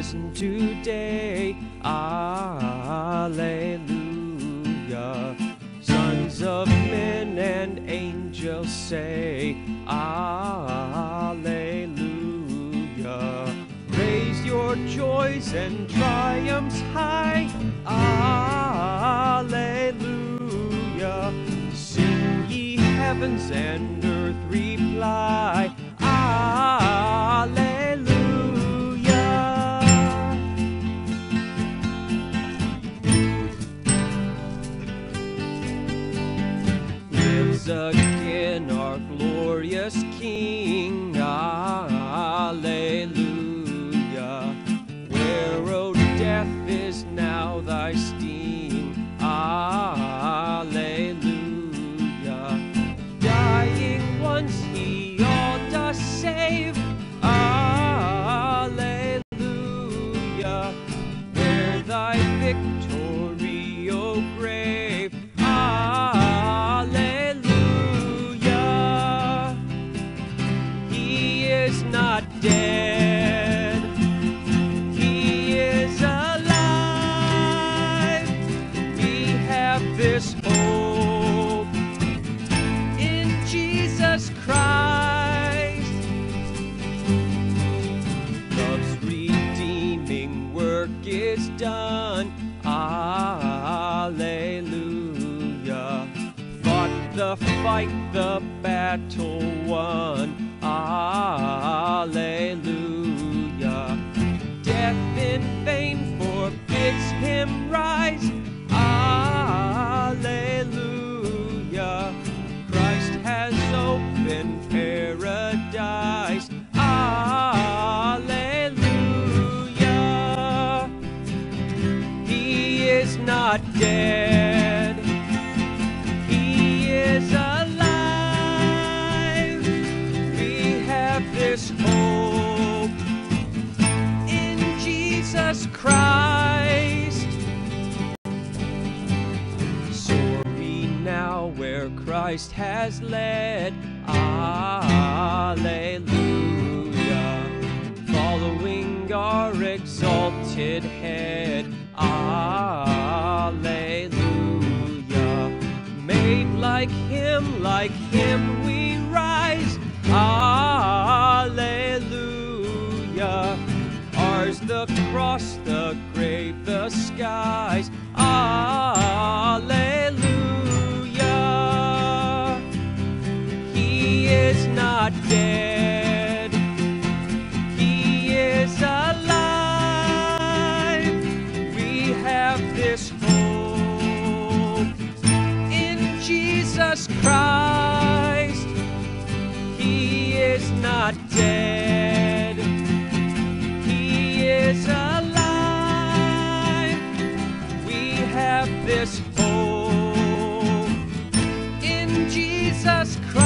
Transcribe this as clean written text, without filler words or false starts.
risen today. Alleluia. Sons of men and angels say, Alleluia. Raise your joys and triumphs high. Alleluia. Sing ye heavens and earth reply. Alleluia. Lives again our glorious King. Alleluia. Where, O death, is now thy sting? Alleluia. Dying once, he all does save. Alleluia. Where thy victory, O grave? Alleluia. He is not dead. He is alive. We have this hope in Jesus Christ. Love's redeeming work is done. Alleluia. Fought the fight, the battle won. Alleluia. Death in vain forbids him rise. Alleluia. Christ has opened paradise. Alleluia. He is not dead. He is alive. We have this hope in Jesus Christ. Soar we now where Christ has led. Alleluia. Following our exalted head. Alleluia. Made like him we rise. Alleluia. Ours the cross, the grave, the skies. Alleluia. He is not dead. He is alive. We have this hope in Jesus Christ. He is not dead. He is alive. We have this hope in Jesus Christ.